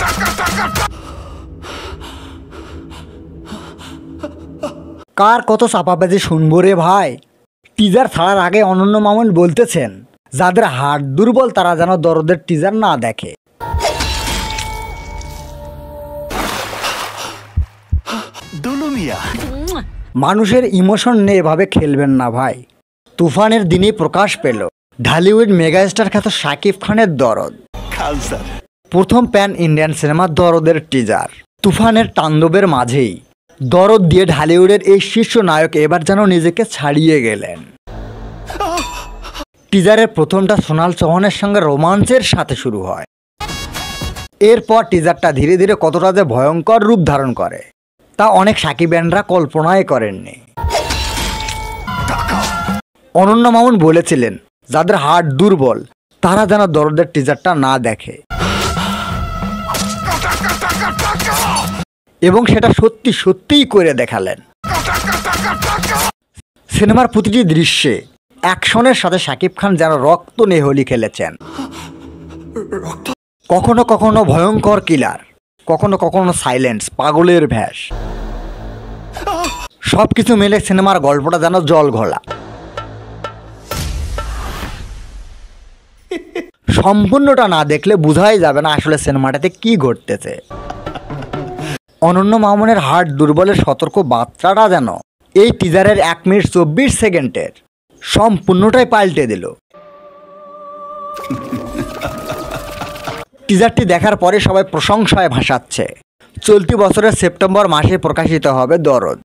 কার কত চাপাবাজি শুনবো রে ভাই। টিজার ছাড়ার আগে অনন্য মামুন বলতেছেন, যাদের হার্ট দুর্বল তারা যেন দরদের টিজার না দেখে। মানুষের ইমোশন নিয়ে এভাবে খেলবেন না ভাই। তুফানের দিনেই প্রকাশ পেল ঢালিউড মেগাস্টার খ্যাত শাকিব খানের দরদ। প্রথম প্যান ইন্ডিয়ান সিনেমার দরদের টিজার। তুফানের তাণ্ডবের মাঝেই দরদ দিয়ে ঢালিউডের এই শীর্ষ নায়ক এবার যেন নিজেকে ছাড়িয়ে গেলেন। টিজারের প্রথমটা সোনাল চৌহানের সঙ্গে রোমাঞ্চের সাথে শুরু হয়। এরপর টিজারটা ধীরে ধীরে কতটা যে ভয়ঙ্কর রূপ ধারণ করে তা অনেক সাকিবিয়ানরা কল্পনাই করেননি। অনন্য মামুন বলেছিলেন, যাদের হার্ট দুর্বল তারা যেন দরদের টিজারটা না দেখে, এবং সেটা সত্যি সত্যিই করে দেখালেন। সিনেমার প্রতিটি দৃশ্যে অ্যাকশনের সাথে শাকিব খান যেন রক্ত নিয়ে হোলি খেলেছেন। কখনো কখনো ভয়ঙ্কর কিলার, কখনো কখনো সাইলেন্স, পাগলের ভ্যাস, সবকিছু মিলে সিনেমার গল্পটা যেন জল ঘোলা। সম্পূর্ণটা না দেখলে বোঝাই যাবে না আসলে সিনেমাটাতে কি ঘটতেছে। অনন্য মামুনের হার্ট দুর্বলের সতর্ক বার্তাটা যেন এই টিজারের 1 মিনিট 24 সেকেন্ডের সম্পূর্ণটাই পাল্টে দিল। টিজারটি দেখার পরে সবাই প্রশংসায় ভাসাচ্ছে। চলতি বছরের সেপ্টেম্বর মাসে প্রকাশিত হবে দরদ।